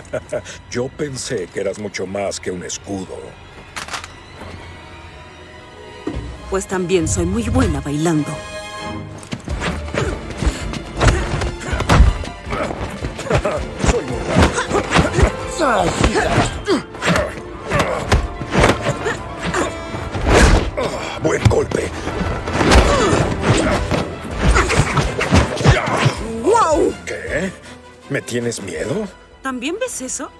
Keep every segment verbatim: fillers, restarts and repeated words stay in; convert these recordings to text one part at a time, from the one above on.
Yo pensé que eras mucho más que un escudo. Pues también soy muy buena bailando. Soy muy raro. Ah, buen golpe. ¡Wow! ¿Qué? ¿Me tienes miedo? ¿También ves eso?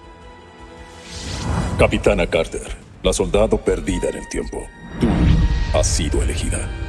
Capitana Carter, la soldado perdida en el tiempo. Tú has sido elegida.